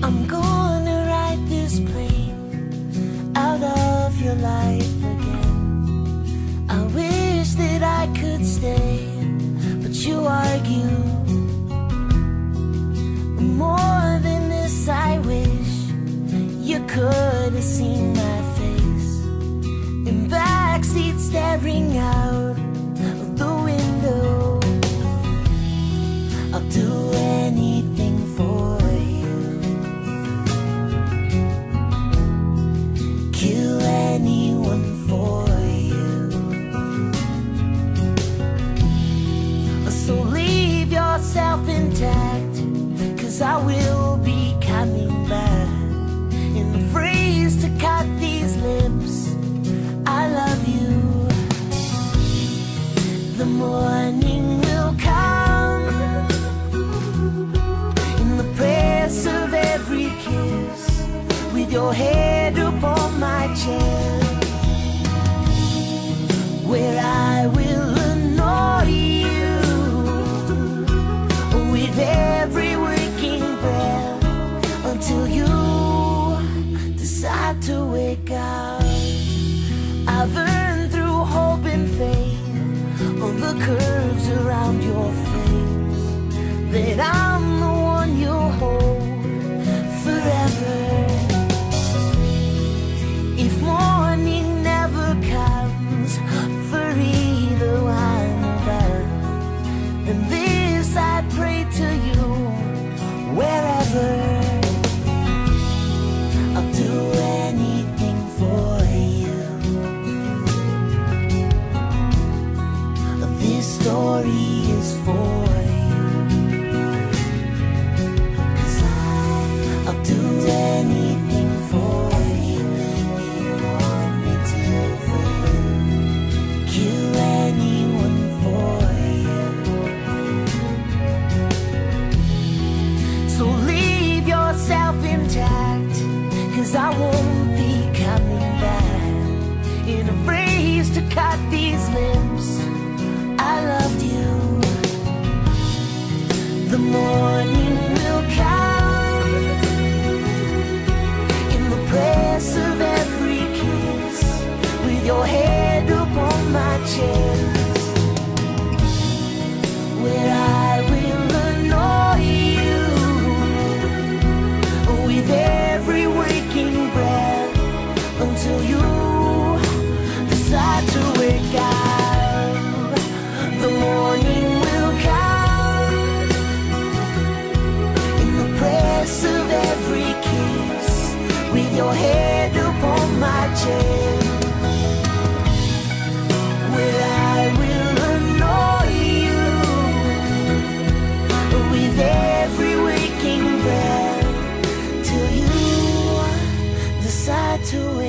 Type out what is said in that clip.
I'm gonna ride this plane out of your life again. I wish that I could stay, but you argue. More than this, I wish you could have seen my face in backseat staring out of the window. I'll do anything for you, kill anyone for you. So leave yourself intact, 'cause I will be coming back. In the phrase to cut these lips, I love you. The morning will come, in the press of every kiss, with your head upon my chest, where I will annoy you with every waking breath, until you decide to wake up. I've earned through hope and faith on the curves around your face that I'm the one you'll hold forever. If morning never comes for either one of us, then this I pray to you, wherever. I'll do anything for you. This story is for you, 'cause I'll do anything for you. You want me to, for you. Kill anyone for you. So leave yourself intact, 'cause I won't be coming back. In a phrase to cut these lips, I loved you. The morning will come, in the press of every kiss, with your head upon my chest, where I will annoy you with every waking breath, until you decide to wake up. The morning will come, in the press of every kiss, with your head upon my chest, where I will annoy you with every waking breath, till you decide to